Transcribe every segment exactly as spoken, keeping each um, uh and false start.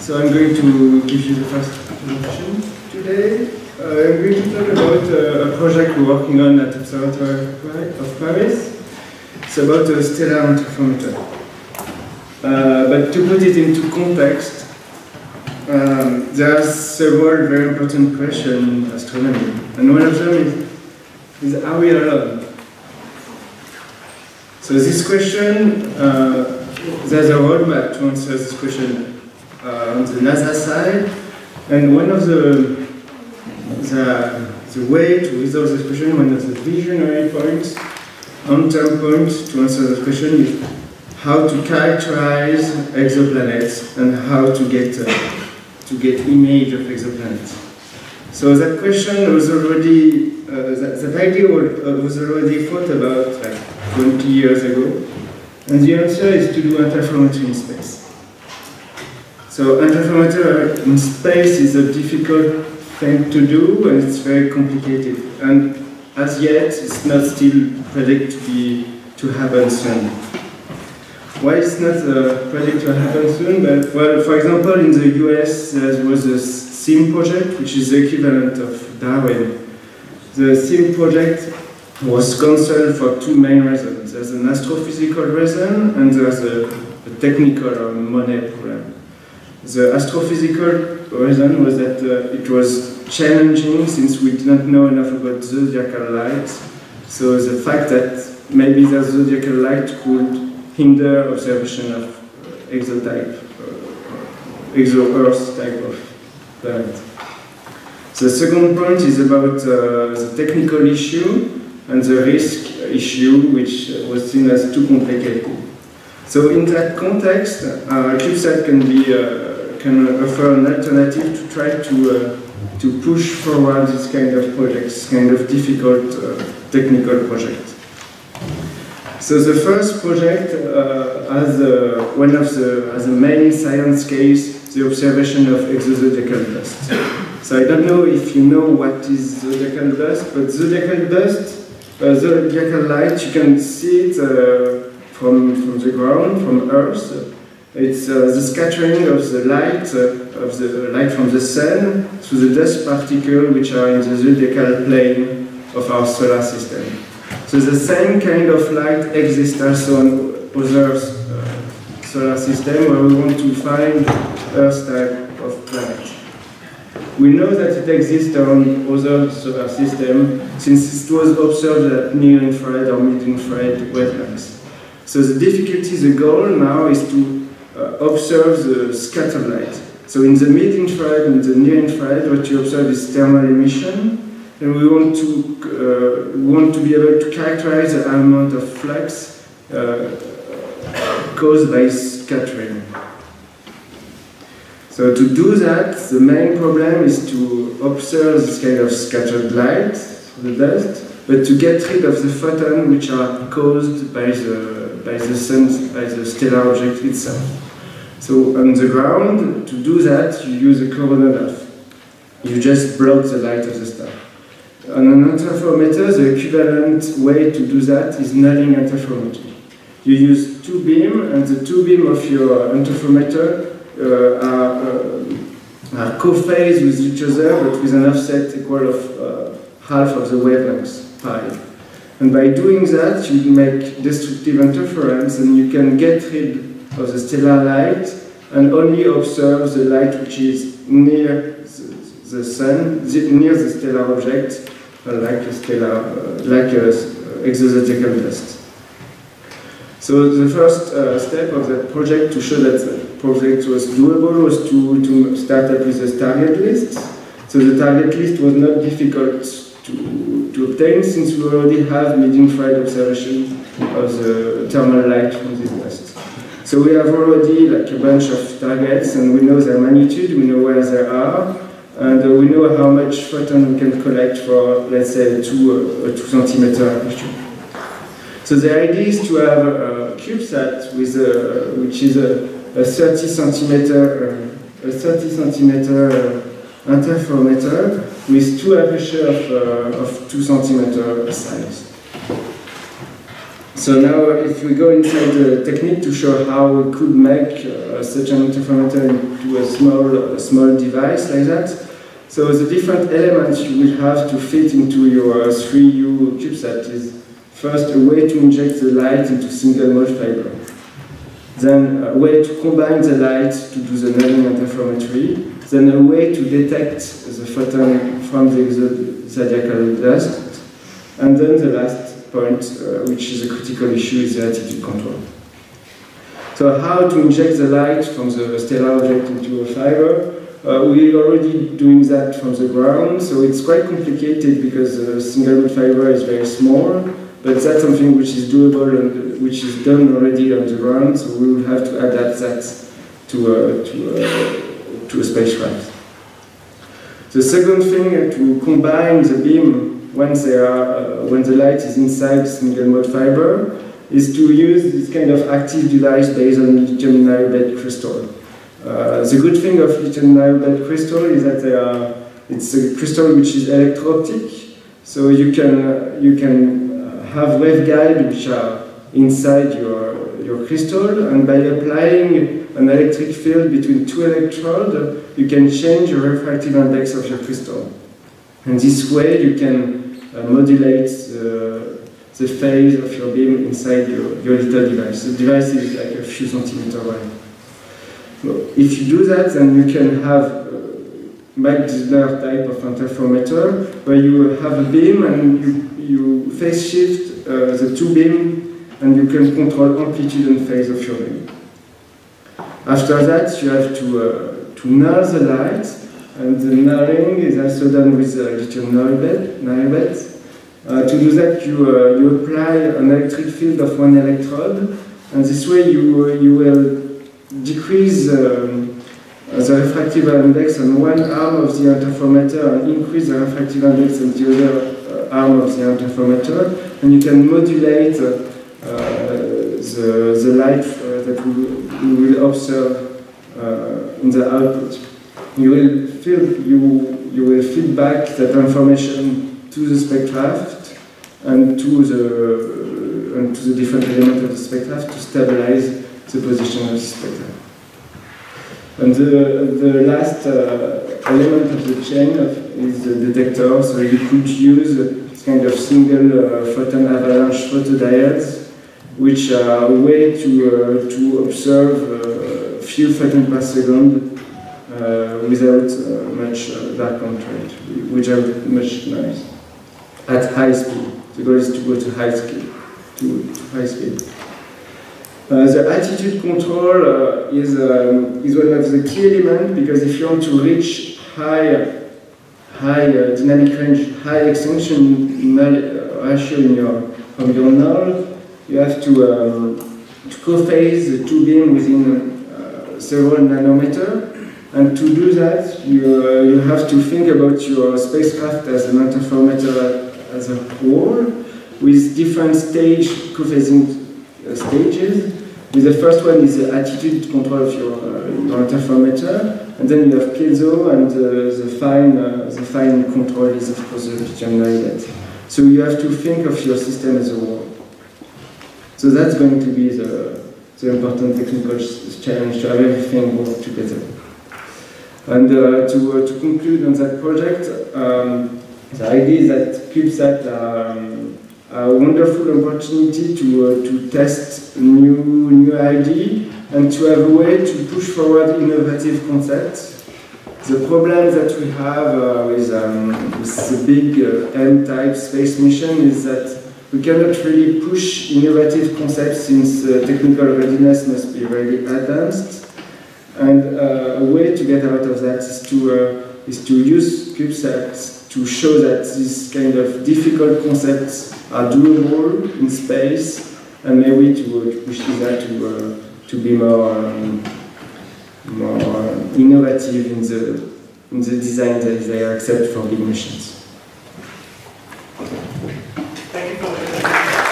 So I'm going to give you the first presentation today. Uh, I'm going to talk about uh, a project we're working on at Observatory of Paris. It's about a stellar interferometer. Uh, but to put it into context, um, there are several very important questions in astronomy, and one of them is, is are we alone? So this question, uh, there's a roadmap to answer this question uh, on the NASA side, and one of the, the, the way to resolve this question, one of the visionary points, long-term points to answer this question is how to characterize exoplanets and how to get uh, to get image of exoplanets. So that question was already, uh, that, that idea was already thought about like twenty years ago, and the answer is to do interferometry in space. So interferometry in space is a difficult thing to do, and it's very complicated, and as yet it's not still predicted to be to happen soon. Why it's not uh, predicted to happen soon? But well, for example, in the U S there was a SEAM project, which is the equivalent of Darwin. The SEAM project was cancelled for two main reasons. There's an astrophysical reason, and there's a, a technical or money problem. The astrophysical reason was that uh, it was challenging since we did not know enough about zodiacal light. So the fact that maybe the zodiacal light could hinder observation of uh, exotype, uh, exo-Earth type of planet. The second point is about uh, the technical issue and the risk issue, which was seen as too complicated. So in that context, uh, CubeSat can be uh, can offer an alternative to try to uh, to push forward this kind of projects, kind of difficult uh, technical projects. So the first project uh, has uh, one of the as a main science case the observation of exozodiacal dust. So I don't know if you know what is zodiacal dust, but zodiacal dust, uh, zodiacal light, you can see it uh, from from the ground, from Earth. It's uh, the scattering of the light uh, of the light from the sun through the dust particles which are in the zodiacal plane of our solar system. So the same kind of light exists also on other uh, solar systems where we want to find Earth type of planet. We know that it exists on other solar systems since it was observed at near-infrared or mid-infrared wavelengths. So the difficulty, the goal now is to uh, observe the scattered light. So in the mid-infrared and the near-infrared, what you observe is thermal emission. And we want to uh, we want to be able to characterize the amount of flux uh, caused by scattering. So to do that, the main problem is to observe this kind of scattered light, the dust, but to get rid of the photons which are caused by the by the sun, by the stellar object itself. So on the ground, to do that, you use a coronagraph. You just block the light of the star. On an interferometer, the equivalent way to do that is nulling interferometry. You use two beams, and the two beams of your interferometer uh, are, uh, are co-phased with each other, but with an offset equal of uh, half of the wavelength, pi. And by doing that, you make destructive interference, and you can get rid of the stellar light and only observe the light which is near the, the sun, near the stellar object, like a stellar, uh, like a uh, exozodiacal dust. So the first uh, step of that project to show that the project was doable was to, to start up with a target list. So the target list was not difficult to, to obtain since we already have mid-infrared observation of the thermal light from this dust. So we have already like a bunch of targets, and we know their magnitude, we know where they are, and uh, we know how much photon we can collect for, let's say, a two, uh, a two centimeter aperture. So the idea is to have a, a CubeSat with a, which is a, a thirty centimeter, uh, a thirty centimeter uh, interferometer with two apertures of, uh, of two centimeter size. So now if we go inside the technique to show how we could make uh, such an interferometer into a small, a small device like that. So the different elements you will have to fit into your three U CubeSat is first a way to inject the light into single mode fiber. Then a way to combine the light to do the Nulling interferometry. Then a way to detect the photon from the zodiacal dust. And then the last point, uh, which is a critical issue, is the attitude control. So how to inject the light from the stellar object into a fiber? Uh, we're already doing that from the ground, so it's quite complicated because the single mode fiber is very small, but that's something which is doable and which is done already on the ground, so we will have to adapt that to, uh, to, uh, to a spacecraft. The second thing, uh, to combine the beam when, they are, uh, when the light is inside single mode fiber, is to use this kind of active device based on lithium niobate crystal. Uh, the good thing of lithium niobate crystal is that they are, it's a crystal which is electro-optic, so you can, uh, you can uh, have waveguides which are inside your, your crystal, and by applying an electric field between two electrodes, you can change the refractive index of your crystal. And this way you can uh, modulate the, the phase of your beam inside your, your little device. The device is like a few centimeters away. If you do that, then you can have uh, Mach-Zehnder type of interferometer, where you have a beam and you, you phase shift uh, the two beams, and you can control amplitude and phase of your beam. After that, you have to, uh, to null the light, and the nulling is also done with uh, lithium niobate. Uh, to do that, you, uh, you apply an electric field of one electrode, and this way you, uh, you will decrease um, the refractive index on one arm of the interferometer and increase the refractive index on the other uh, arm of the interferometer, and you can modulate uh, uh, the, the light uh, that we, we will observe uh, in the output. You will, feel, you, you will feed back that information to the spectroscope and to the, and to the different elements of the spectroscope to stabilize the position of the spectrum. And the, the last uh, element of the chain of, is the detector, so you could use this kind of single uh, photon avalanche photodiodes, which are a way to, uh, to observe a uh, few photons per second uh, without uh, much uh, dark contrast, which are much noise at high speed. The goal is to go to high speed. To, to high speed. Uh, the attitude control uh, is, um, is one of the key elements, because if you want to reach high, high uh, dynamic range, high extinction null, uh, ratio in your, from your null, you have to, um, to co-phase the two beams within uh, several nanometers. And to do that, you, uh, you have to think about your spacecraft as an interferometer as a whole, with different stage co-phasing Uh, stages. With the first one is the attitude control of your, uh, your interferometer, and then you have piezo, and uh, the fine uh, the fine control is of course the lithium niobate. So you have to think of your system as a whole. So that's going to be the, the important technical challenge, to have everything work together. And uh, to, uh, to conclude on that project, um, the idea is that CubeSat are um, a wonderful opportunity to, uh, to test new, new ideas and to have a way to push forward innovative concepts. The problem that we have uh, with, um, with the big uh, M-type space mission is that we cannot really push innovative concepts since uh, technical readiness must be really advanced. And uh, a way to get out of that is to, uh, is to use CubeSat to show that these kind of difficult concepts are doable in space, and maybe to, uh, to push that to, uh, to be more, um, more uh, innovative in the, in the design that they accept for big missions. Thank you for that.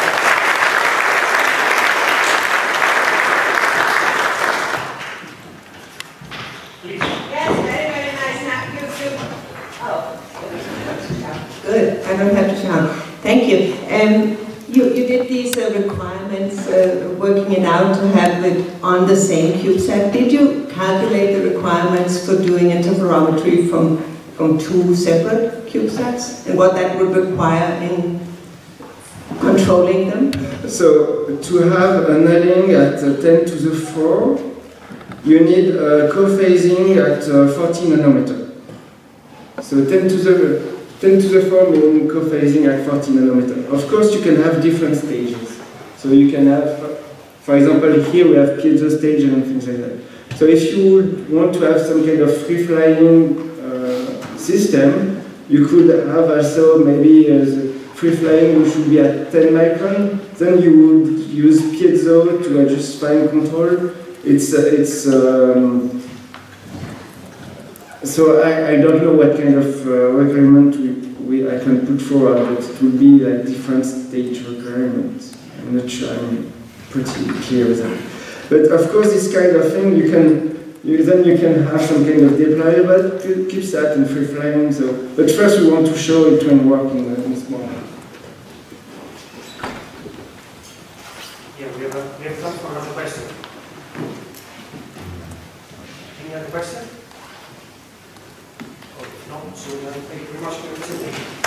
Please. Yes, very, very nice. Now, you, you, oh, good. I don't have to shout. Thank you. Um, you, you did these uh, requirements, uh, working it out to have it on the same CubeSat. Did you calculate the requirements for doing interferometry from, from two separate CubeSats and what that would require in controlling them? So to have an annealing at uh, ten to the four, you need a co-phasing at uh, forty nanometer. So ten to the ten to the four means co-phasing at forty nanometer. Of course, you can have different stages. So you can have, for example, here we have piezo stage and things like that. So if you would want to have some kind of free-flying uh, system, you could have also maybe uh, free-flying which would be at ten micron. Then you would use piezo to adjust fine control. It's uh, it's. Um, So I, I don't know what kind of uh, requirement we, we, I can put forward, but it will be like different stage requirements. I'm not sure I'm pretty clear with that. But of course, this kind of thing, you can, you, then you can have some kind of deployable CubeSat and free flying. So, but first we want to show it when working in this model. Yeah, we have, a, we have time for another question. Any other question? No, so uh, thank you very much for your attention.